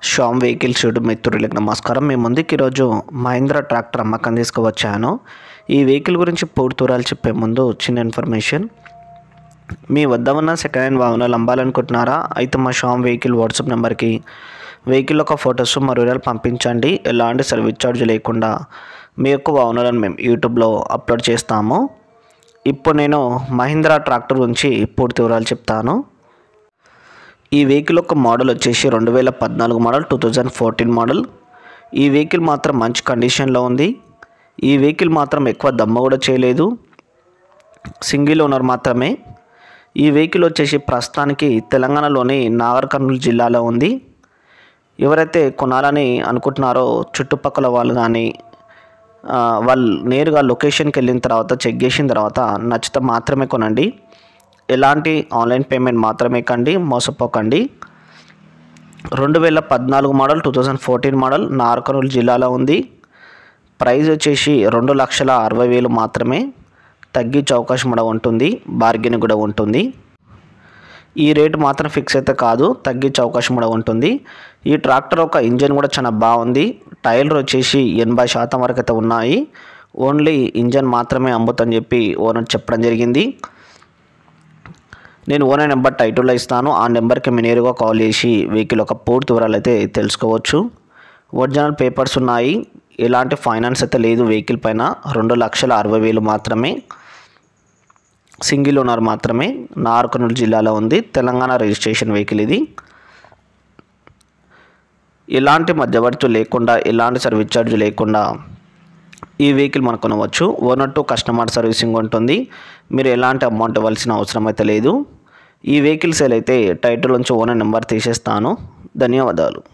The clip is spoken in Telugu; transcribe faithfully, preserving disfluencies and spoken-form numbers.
శ్యామ్ వెహికల్స్ యూట్యూబ్ మిత్రులకు నమస్కారం. మీ ముందుకి ఈరోజు మహీంద్రా ట్రాక్టర్ అమ్మకం తీసుకువచ్చాను. ఈ వెహికల్ గురించి పూర్తి వివరాలు చెప్పే ముందు చిన్న ఇన్ఫర్మేషన్. మీ వద్ద ఉన్న సెకండ్ హ్యాండ్ వాహనాలు అమ్మాలనుకుంటున్నారా? అయితే మా శ్యామ్ వెహికల్ వాట్సాప్ నెంబర్కి వెహికల్ యొక్క ఫొటోస్ మరియు వివరాలు పంపించండి. ఎలాంటి సర్వీస్ ఛార్జ్ లేకుండా మీ యొక్క వాహనాలను మేము యూట్యూబ్లో అప్లోడ్ చేస్తాము. ఇప్పుడు నేను మహీంద్రా ట్రాక్టర్ గురించి పూర్తి వివరాలు చెప్తాను. ఈ వెహికల్ యొక్క మోడల్ వచ్చేసి రెండు వేల పద్నాలుగు model two thousand fourteen model. ఈ వెహికల్ మాత్రం మంచి కండిషన్లో ఉంది. ఈ వెహికల్ మాత్రం ఎక్కువ దమ్మ కూడా చేయలేదు, సింగిల్ ఓనర్ మాత్రమే. ఈ వెహికల్ వచ్చేసి ప్రస్తుతానికి తెలంగాణలోని నాగర్ కర్నూలు జిల్లాలో ఉంది. ఎవరైతే కొనాలని అనుకుంటున్నారో చుట్టుపక్కల వాళ్ళు కానీ వాళ్ళు నేరుగా లొకేషన్కి వెళ్ళిన తర్వాత చెక్ చేసిన తర్వాత నచ్చితే మాత్రమే కొనండి. ఎలాంటి ఆన్లైన్ పేమెంట్ మాత్రమే కండి, మోసపోకండి. రెండు వేల పద్నాలుగు model two thousand fourteen model Nagar Kurnool జిల్లాలో ఉంది. ప్రైస్ వచ్చేసి రెండు లక్షల అరవై వేలు మాత్రమే. తగ్గించే అవకాశం కూడా ఉంటుంది, బార్గెన్ కూడా ఉంటుంది. ఈ రేటు మాత్రం ఫిక్స్ అయితే కాదు, తగ్గించే అవకాశం కూడా ఉంటుంది. ఈ ట్రాక్టర్ ఒక ఇంజన్ కూడా చాలా బాగుంది. టైర్లు వచ్చేసి ఎనభై శాతం వరకు అయితే ఉన్నాయి. ఓన్లీ ఇంజన్ మాత్రమే అమ్ముతని చెప్పి ఓనర్ చెప్పడం జరిగింది. నేను ఓనర్ నెంబర్ టైటిల్లో ఇస్తాను. ఆ నెంబర్కి మీరు నేరుగా కాల్ చేసి వెహికల్ ఒక పూర్తి వివరాలు అయితే తెలుసుకోవచ్చు. ఒరిజినల్ పేపర్స్ ఉన్నాయి, ఎలాంటి ఫైనాన్స్ అయితే లేదు వెహికల్ పైన. రెండు లక్షల అరవై వేలు మాత్రమే. సింగిల్ ఓనర్ మాత్రమే. నాగర్ కర్నూలు జిల్లాలో ఉంది. తెలంగాణ రిజిస్ట్రేషన్ వెహికల్ ఇది. ఎలాంటి మధ్యవర్తులు లేకుండా, ఎలాంటి సర్వీస్ ఛార్జ్ లేకుండా ఈ వెహికల్ మనం కొనవచ్చు. ఓనర్ టు కస్టమర్ సర్వీసింగ్ ఉంటుంది. మీరు ఎలాంటి అమౌంట్ ఇవ్వాల్సిన అవసరం అయితే లేదు. ఈ వెహికల్ సేల్ అయితే టైటిల్ నుంచి ఓనర్ నెంబర్ తీసేస్తాను. ధన్యవాదాలు.